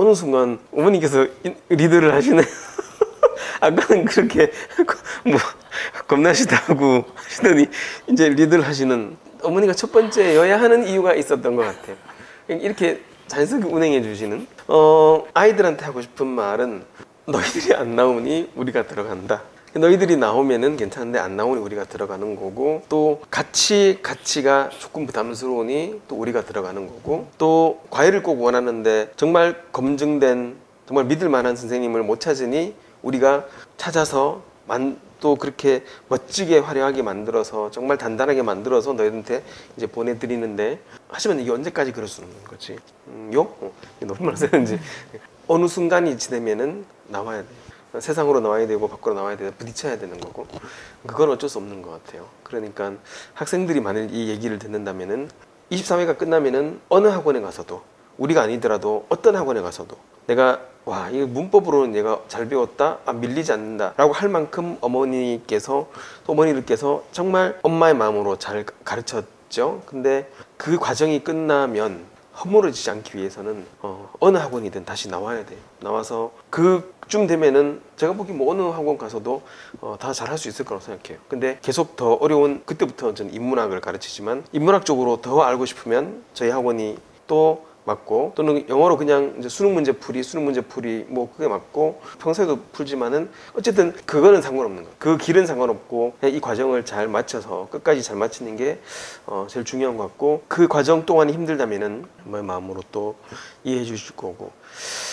어느 순간 어머니께서 리드를 하시네. 아까는 그렇게 뭐 겁나시다고 하시더니 이제 리드를 하시는, 어머니가 첫 번째여야 하는 이유가 있었던 것 같아요. 이렇게 자연스럽게 운행해 주시는. 아이들한테 하고 싶은 말은 너희들이 안 나오니 우리가 들어간다. 너희들이 나오면은 괜찮은데 안 나오니 우리가 들어가는 거고, 또 가치가 조금 부담스러우니 또 우리가 들어가는 거고, 또 과외를 꼭 원하는데 정말 검증된 정말 믿을 만한 선생님을 못 찾으니 우리가 찾아서 또 그렇게 멋지게 화려하게 만들어서 정말 단단하게 만들어서 너희한테 이제 보내드리는데, 하지만 이게 언제까지 그럴 수 있는 거지? 너무 쓰는지 어느 순간이 지나면은 나와야 돼. 세상으로 나와야 되고 밖으로 나와야 되고 부딪혀야 되는 거고, 그건 어쩔 수 없는 것 같아요. 그러니까 학생들이 만일 이 얘기를 듣는다면은 23회가 끝나면은 어느 학원에 가서도, 우리가 아니더라도 어떤 학원에 가서도 내가 와, 이 문법으로는 얘가 잘 배웠다, 밀리지 않는다 라고 할 만큼 어머니께서 또 어머니들께서 정말 엄마의 마음으로 잘 가르쳤죠. 근데 그 과정이 끝나면 허물어지지 않기 위해서는 어느 학원이든 다시 나와야 돼요. 나와서 그쯤 되면은 제가 보기 뭐 어느 학원 가서도 다 잘할 수 있을 거라고 생각해요. 근데 계속 더 어려운, 그때부터 저는 인문학을 가르치지만 인문학 쪽으로 더 알고 싶으면 저희 학원이 또 맞고, 또는 영어로 그냥 이제 수능 문제 풀이 뭐 그게 맞고 평소에도 풀지만은 어쨌든 그거는 상관없는 거예요. 그 길은 상관없고 그냥 이 과정을 잘 마쳐서 끝까지 잘 마치는 게 제일 중요한 것 같고, 그 과정 동안이 힘들다면은 엄마의 마음으로 또 이해해 주실 거고,